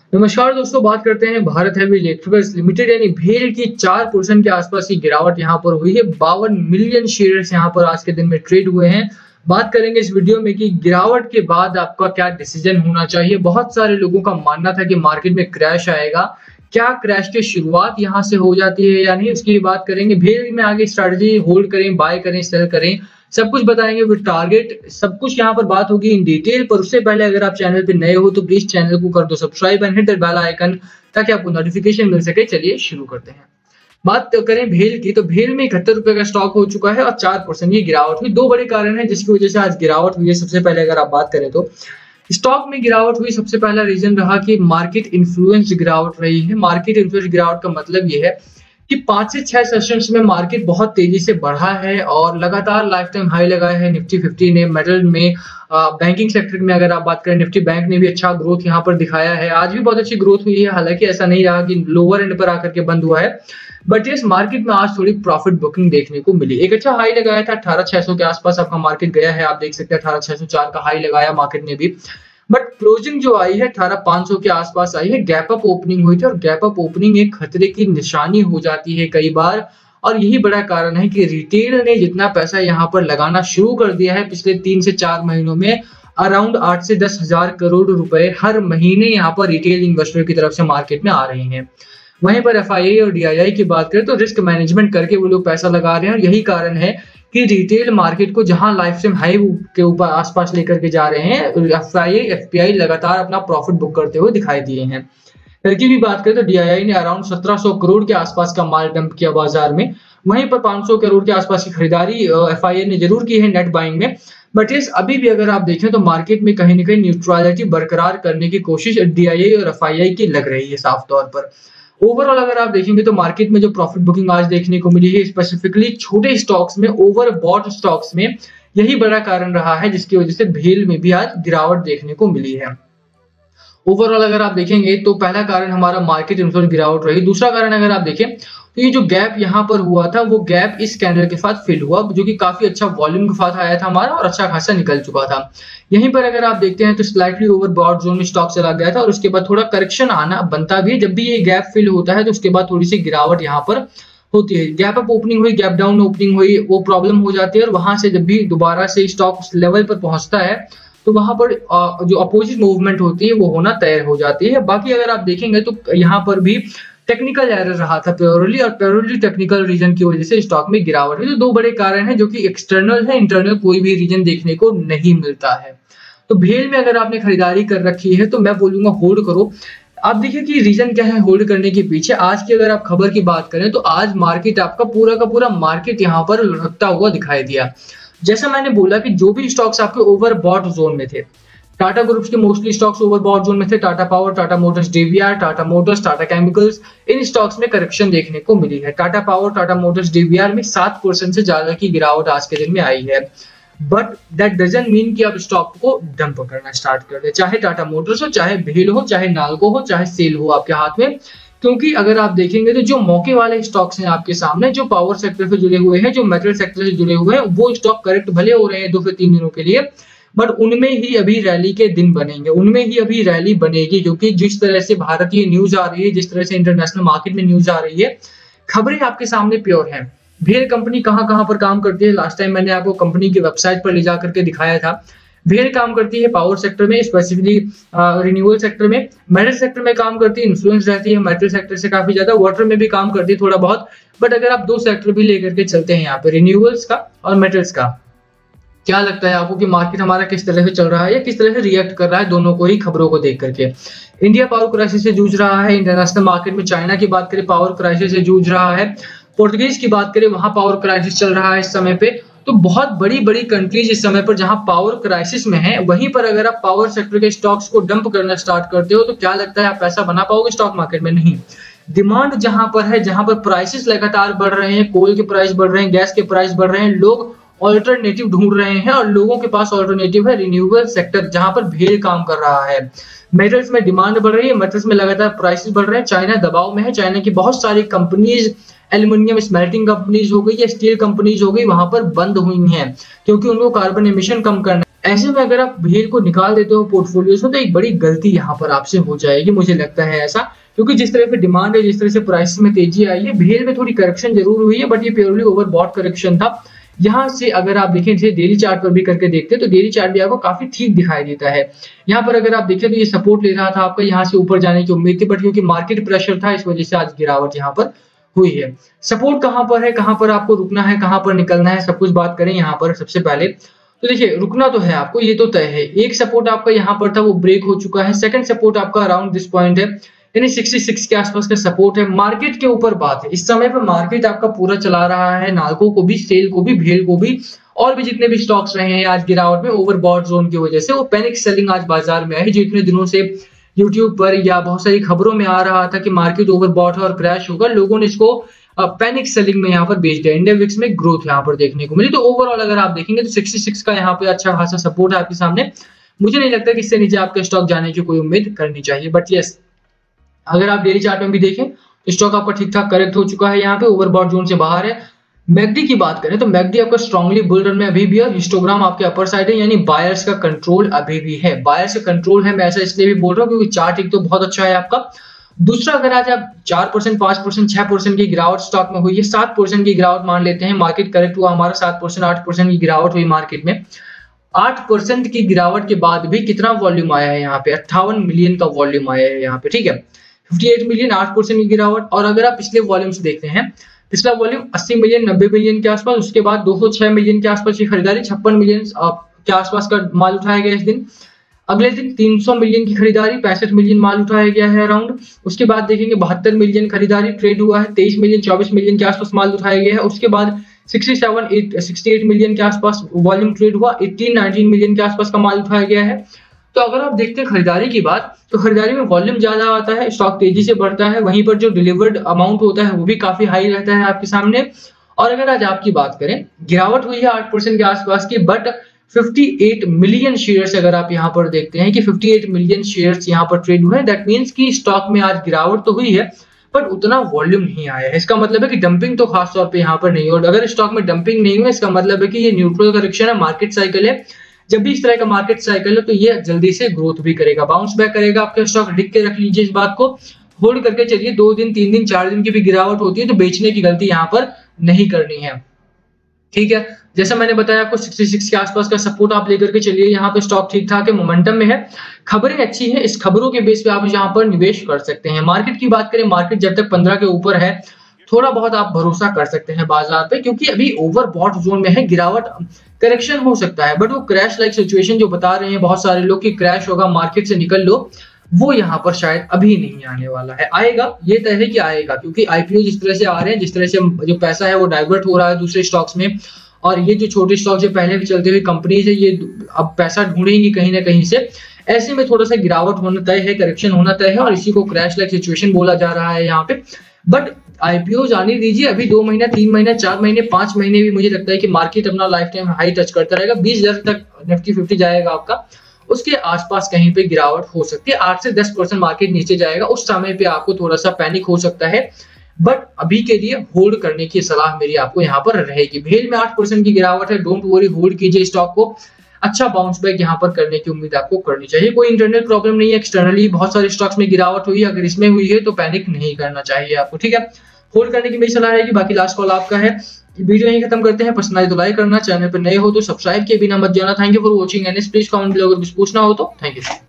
नमस्कार दोस्तों, बात करते हैं भारत हेवी इलेक्ट्रिकल्स लिमिटेड यानी भेल की 4% के आसपास की गिरावट यहां पर हुई है। 52 मिलियन शेयर्स यहां पर आज के दिन में ट्रेड हुए हैं। बात करेंगे इस वीडियो में कि गिरावट के बाद आपका क्या डिसीजन होना चाहिए। बहुत सारे लोगों का मानना था कि मार्केट में क्रैश आएगा, क्या क्रैश की शुरुआत यहां से हो जाती है या नहीं, उसकी बात करेंगे। भेल में आगे स्ट्रैटेजी होल्ड करें, बाय करें, सेल करें, सब कुछ बताएंगे विद टारगेट। सब कुछ यहाँ पर बात होगी इन डिटेल। पर उससे पहले अगर आप चैनल पे नए हो तो प्लीज चैनल को कर दो subscribe and hit the bell icon ताकि आपको नोटिफिकेशन मिल सके। चलिए शुरू करते हैं। बात करें भेल की, तो भेल में 71 रुपए का स्टॉक हो चुका है और 4% की गिरावट हुई। दो बड़े कारण है जिसकी वजह से आज गिरावट हुई है। सबसे पहले अगर आप बात करें तो स्टॉक में गिरावट हुई, सबसे पहला रीजन रहा कि मार्केट इन्फ्लुएंस गिरावट रही है। मार्केट इन्फ्लुएंस गिरावट का मतलब ये है कि 5 से 6 सेशंस में मार्केट बहुत तेजी से बढ़ा है और लगातार लाइफ टाइम हाई लगाया है निफ्टी 50 ने। मेटल में, बैंकिंग सेक्टर में अगर आप बात करें, निफ्टी बैंक ने भी अच्छा ग्रोथ यहाँ पर दिखाया है। आज भी बहुत अच्छी ग्रोथ हुई है, हालांकि ऐसा नहीं रहा कि लोअर एंड पर आकर के बंद हुआ है, बट इस मार्केट में आज थोड़ी प्रॉफिट बुकिंग देखने को मिली। एक अच्छा हाई लगाया था, 18,600 के आसपास आपका मार्केट गया है। आप देख सकते हैं 18,604 का हाई लगाया मार्केट ने भी, बट क्लोजिंग जो आई है 18,500 के आसपास आई है। गैप अप ओपनिंग हुई थी और गैप अप ओपनिंग एक खतरे की निशानी हो जाती है कई बार, और यही बड़ा कारण है कि रिटेल ने जितना पैसा यहाँ पर लगाना शुरू कर दिया है पिछले 3 से 4 महीनों में, अराउंड 8 से 10 हजार करोड़ रुपए हर महीने यहाँ पर रिटेल इन्वेस्टर की तरफ से मार्केट में आ रहे हैं। वहीं पर एफआईआई और डीआईआई की बात करें तो रिस्क मैनेजमेंट करके वो लोग पैसा लगा रहे हैं, और यही कारण है कि रिटेल मार्केट को जहां लाइफ टाइम हाई के ऊपर आसपास लेकर के जा रहे हैं, एफआईआई एफपीआई लगातार अपना प्रॉफिट बुक करते हुए दिखाई दिए हैं। फिर की भी बात करें तो डीआईआई ने अराउंड 1700 करोड़ के आसपास का माल डंप किया बाजार में। वहीं पर 500 करोड़ के आसपास की खरीदारी एफआईआई ने जरूर की है नेट बाइंग में, बट इस अभी भी अगर आप देखें तो मार्केट में कहीं ना कहीं न्यूट्रलिटी बरकरार करने की कोशिश डीआईआई और एफआईआई की लग रही है साफ तौर पर। ओवरऑल अगर आप देखेंगे तो मार्केट में जो प्रॉफिट बुकिंग आज देखने को मिली है, स्पेसिफिकली छोटे स्टॉक्स में, ओवरबॉट स्टॉक्स में, यही बड़ा कारण रहा है जिसकी वजह से भेल में भी आज गिरावट देखने को मिली है। ओवरऑल अगर आप देखेंगे तो पहला कारण हमारा मार्केट इन्फ्लुएंस गिरावट रही। दूसरा कारण अगर आप देखें तो ये जो गैप यहाँ पर हुआ था वो गैप इस कैंडल के साथ फिल हुआ, जो कि काफी अच्छा वॉल्यूम के साथ आया था हमारा और अच्छा खासा निकल चुका था। यहीं पर अगर आप देखते हैं तो स्लाइटली ओवरबॉट जोन में स्टॉक चला गया था और उसके बाद थोड़ा करेक्शन आना बनता भी है। जब भी ये गैप फिल होता है तो उसके बाद थोड़ी सी गिरावट यहाँ पर होती है। गैप अप ओपनिंग हुई, गैप डाउन ओपनिंग हुई, वो प्रॉब्लम हो जाती है और वहां से जब भी दोबारा से स्टॉक उस लेवल पर पहुंचता है तो वहां पर जो अपोजिट मूवमेंट होती है वो होना तय हो जाती है। बाकी अगर आप देखेंगे तो यहाँ पर भी टेक्निकल एरर रहा था प्योरली, और प्योरली टेक्निकल रीजन की वजह से स्टॉक में गिरावट हुई। तो दो बड़े कारण हैं जो कि एक्सटर्नल है, इंटरनल कोई भी रीजन देखने को नहीं मिलता है। तो भेल में अगर आपने खरीदारी कर रखी है तो मैं बोलूंगा होल्ड करो। आप देखिए कि रीजन क्या है होल्ड करने के पीछे। आज की अगर आप खबर की बात करें तो आज मार्केट आपका पूरा का पूरा मार्केट यहाँ पर लुढ़कता हुआ दिखाई दिया। जैसा मैंने बोला कि जो भी स्टॉक्स आपके ओवरबॉट जोन में थे, टाटा ग्रुप्स के मोस्टली स्टॉक्स ओवरबॉट जोन में थे। Tata Power, Tata Motors DVR, Tata Motors, Tata Chemicals, इन स्टॉक्स में करेक्शन देखने को मिली है। Tata Power, Tata Motors DVR में 7% से ज्यादा की गिरावट आज के दिन में आई है, बट दैट डजंट मीन कि आप स्टॉक को डंप करना स्टार्ट कर दे। चाहे टाटा मोटर्स हो, चाहे भेल हो, चाहे नाल्को हो, चाहे सेल हो आपके हाथ में, क्योंकि अगर आप देखेंगे तो जो मौके वाले स्टॉक्स हैं आपके सामने, जो पावर सेक्टर से जुड़े हुए हैं, जो मेटल सेक्टर से जुड़े हुए हैं, वो स्टॉक करेक्ट भले हो रहे हैं 2 से 3 दिनों के लिए, बट उनमें ही अभी रैली के दिन बनेंगे, उनमें ही अभी रैली बनेगी। क्योंकि जिस तरह से भारतीय न्यूज आ रही है, जिस तरह से इंटरनेशनल मार्केट में न्यूज आ रही है, खबरें आपके सामने प्योर हैं। भेल कंपनी कहां पर काम करती है, लास्ट टाइम मैंने आपको कंपनी की वेबसाइट पर ले जाकर के दिखाया था। भेल काम करती है पावर सेक्टर में, स्पेसिफिकली रिन्यूएबल सेक्टर में, मेटल सेक्टर में काम करती है, इन्फ्लुएंस रहती है मेटल सेक्टर से काफी ज्यादा, वाटर में भी काम करती है थोड़ा बहुत। बट अगर आप 2 सेक्टर भी लेकर के चलते हैं यहाँ पे, रिन्यूएबल्स का और मेटल्स का, क्या लगता है आपको कि मार्केट हमारा किस तरह से चल रहा है या किस तरह से रिएक्ट कर रहा है दोनों को ही खबरों को देख करके। इंडिया पावर क्राइसिस से जूझ रहा है इंटरनेशनल मार्केट में। चाइना की बात करें पावर क्राइसिस से जूझ रहा है। पोर्तुगीज की बात करें वहां पावर क्राइसिस चल रहा है इस समय पे। तो बहुत बड़ी बड़ी कंट्रीज इस समय पर जहां पावर क्राइसिस में है, वहीं पर अगर आप पावर सेक्टर के स्टॉक्स को डंप करना स्टार्ट करते हो तो क्या लगता है आप पैसा बना पाओगे स्टॉक मार्केट में? नहीं। डिमांड जहां पर है, जहां पर प्राइसेस लगातार बढ़ रहे हैं, कोल के प्राइस बढ़ रहे हैं, गैस के प्राइस बढ़ रहे हैं, लोग ऑल्टरनेटिव ढूंढ रहे हैं और लोगों के पास ऑल्टरनेटिव है रिन्यूएबल सेक्टर, जहां पर भेल काम कर रहा है। मेटल्स में डिमांड बढ़ रही है, मेटल्स में लगातार प्राइसेस बढ़ रहे हैं। चाइना दबाव में है, चाइना की बहुत सारी कंपनीज, एल्यूमिनियम स्मेल्टिंग कंपनीज हो गई या स्टील कंपनीज हो गई, वहां पर बंद हुई हैं क्योंकि उनको कार्बन एमिशन कम करना ऐसे में अगर आप भेल को निकाल देते हो पोर्टफोलियो से तो एक बड़ी गलती यहाँ पर आपसे हो जाएगी, मुझे लगता है ऐसा, क्योंकि जिस तरह से डिमांड है, जिस तरह से प्राइसेस में तेजी आई है, भेल में थोड़ी करेक्शन जरूर हुई है, बट ये प्योरली ओवरबॉट करेक्शन था। यहाँ से अगर आप देखें, जैसे डेली चार्ट पर भी करके देखते हैं तो डेली चार्ट भी आपको काफी ठीक दिखाई देता है। यहाँ पर अगर आप देखें तो ये सपोर्ट ले रहा था आपका, यहाँ से ऊपर जाने की उम्मीद थी, बट क्योंकि मार्केट प्रेशर था इस वजह से आज गिरावट यहाँ पर हुई है। सपोर्ट कहाँ पर है, कहाँ पर आपको रुकना है, कहाँ पर निकलना है, सब कुछ बात करें यहाँ पर। सबसे पहले तो देखिए, रुकना तो है आपको, ये तो तय है। एक सपोर्ट आपका यहाँ पर था, वो ब्रेक हो चुका है। सेकंड सपोर्ट आपका अराउंड दिस पॉइंट है, यानी 66 के आसपास का सपोर्ट है। मार्केट के ऊपर बात है, इस समय पर मार्केट आपका पूरा चला रहा है, नाल्को को भी, सेल को भी, भेल को भी, और भी जितने भी स्टॉक्स रहे हैं आज गिरावट में ओवरबॉट जोन की वजह से। वो पैनिक सेलिंग आज बाजार में आई, जो इतने दिनों से यूट्यूब पर या बहुत सारी खबरों में आ रहा था कि मार्केट ओवरबॉट है और क्रैश होगा, लोगों ने इसको पैनिक सेलिंग में यहाँ पर बेच दिया। इंडेक्स में ग्रोथ यहाँ पर देखने को मिली। तो ओवरऑल अगर आप देखेंगे तो 66 का यहाँ पे अच्छा खासा सपोर्ट है आपके सामने। मुझे नहीं लगता कि इससे नीचे आपके स्टॉक जाने की कोई उम्मीद करनी चाहिए, बट यस, अगर आप डेली चार्ट में भी देखें तो स्टॉक आपका ठीक ठाक करेक्ट हो चुका है, यहाँ पे ओवरबॉट जोन से बाहर है। मैकडी की बात करें तो मैकडी आपका स्ट्रांगली बुल रन में अभी भी है। हिस्टोग्राम आपके अपर साइड है, यानी बायर्स का कंट्रोल अभी भी है। बायर्स का कंट्रोल है, मैं ऐसा इसलिए भी बोल रहा हूँ क्योंकि चार्ट एक तो बहुत अच्छा है आपका। दूसरा, अगर आज आप 4%, 5%, 6% की गिरावट स्टॉक में हुई है, 7% की गिरावट मान लेते हैं, मार्केट करेक्ट हुआ हमारा 7%, 8% की गिरावट हुई मार्केट में। 8% की गिरावट के बाद भी कितना वॉल्यूम आया है यहाँ पे, 58 मिलियन का वॉल्यूम आया है यहाँ पे, ठीक है। 58 मिलियन, 8% की गिरावट। और अगर आप पिछले वॉल्यूम से देखते हैं, पिछला वॉल्यूम 80 मिलियन, 90 मिलियन के आसपास, उसके बाद 206 मिलियन के आसपास की खरीदारी, 56 मिलियन के आसपास का माल उठाया गया इस दिन। अगले दिन 300 मिलियन की खरीदारी, 65 मिलियन माल उठाया गया है अराउंड। उसके बाद देखेंगे 72 मिलियन खरीदारी ट्रेड हुआ है, 23 मिलियन, 24 मिलियन के आसपास माल उठाया गया है। उसके बाद 68 मिलियन के आसपास वॉल्यूम ट्रेड हुआ, 19 मिलियन के आसपास का माल उठाया गया है। तो अगर आप देखते हैं खरीदारी की बात, तो खरीदारी में वॉल्यूम ज्यादा आता है, स्टॉक तेजी से बढ़ता है, वहीं पर जो डिलीवर्ड अमाउंट होता है वो भी काफी हाई रहता है आपके सामने। और अगर आज आपकी बात करें, गिरावट हुई है 8% के आसपास की, बट 58 मिलियन शेयर्स अगर आप यहाँ पर देखते हैं कि 58 मिलियन शेयर्स यहाँ पर ट्रेड हुए हैं, दैट मींस कि स्टॉक में आज गिरावट तो हुई है पर उतना वॉल्यूम नहीं आया है। इसका मतलब है कि डंपिंग तो खास तौर पे यहाँ पर नहीं हो। अगर स्टॉक में डंपिंग नहीं हुआ, इसका मतलब है कि ये न्यूट्रल करेक्शन है, मार्केट साइकिल है। जब भी इस तरह का मार्केट साइकिल है तो ये जल्दी से ग्रोथ भी करेगा, बाउंस बैक करेगा आपका स्टॉक। लिख के रख लीजिए इस बात को, होल्ड करके चलिए। 2 दिन, 3 दिन, 4 दिन की भी गिरावट होती है तो बेचने की गलती यहाँ पर नहीं करनी है, ठीक है। जैसा मैंने बताया आपको 66 के आसपास का सपोर्ट आप लेकर के चलिए। यहाँ पे स्टॉक ठीक ठाक है, मोमेंटम में है, खबरें अच्छी है, इस खबरों के बेस पे आप यहाँ पर निवेश कर सकते हैं। मार्केट की बात करें, मार्केट जब तक 15 के ऊपर है थोड़ा बहुत आप भरोसा कर सकते हैं बाजार पे, क्योंकि अभी ओवरबॉट जोन में है, गिरावट करेक्शन हो सकता है, बट वो क्रैश लाइक सिचुएशन जो बता रहे हैं बहुत सारे लोग कि क्रैश होगा, मार्केट से निकल लो, वो यहाँ पर शायद अभी नहीं आने वाला है। आएगा, ये तय है कि आएगा, क्योंकि आईपीओ जिस तरह से आ रहे हैं, जिस तरह से जो पैसा है वो डाइवर्ट हो रहा है दूसरे स्टॉक्स में, और ये जो छोटे स्टॉक जो पहले भी चलते हुए कंपनीज है, ये अब पैसा ढूंढेंगी कहीं ना कहीं से। ऐसे में थोड़ा सा गिरावट होना तय है, करेक्शन होना तय है, और इसी को क्रैश लाइक सिचुएशन बोला जा रहा है यहाँ पे। बट आईपीओ जाने दीजिए, अभी 2 महीना, 3 महीना, 4 महीने, 5 महीने भी मुझे लगता है कि मार्केट अपना लाइफ टाइम हाई टच करता रहेगा। 20,000 तक निफ्टी 50 जाएगा आपका, उसके आसपास कहीं पे गिरावट हो सकती है। 8 से 10% मार्केट नीचे जाएगा, उस समय पे आपको थोड़ा सा पैनिक हो सकता है, बट अभी के लिए होल्ड करने की सलाह मेरी आपको यहाँ पर रहेगी। भेल में 8% की गिरावट है, डोंट वरी, होल्ड कीजिए स्टॉक को। अच्छा बाउंस बैक यहाँ पर करने की उम्मीद आपको करनी चाहिए। कोई इंटरनल प्रॉब्लम नहीं है, एक्सटर्नली बहुत सारे स्टॉक्स में गिरावट हुई है, अगर इसमें हुई है तो पैनिक नहीं करना चाहिए आपको, ठीक है। होल्ड करने की मेरी सलाह रहेगी, बाकी लास्ट कॉल आपका है। वीडियो यहीं खत्म करते हैं। पसंद आए तो लाइक करना, चैनल पर नए हो तो सब्सक्राइब किए बिना मत जाना। Thank you for watching and please comment below अगर कुछ पूछना हो तो। Thank you.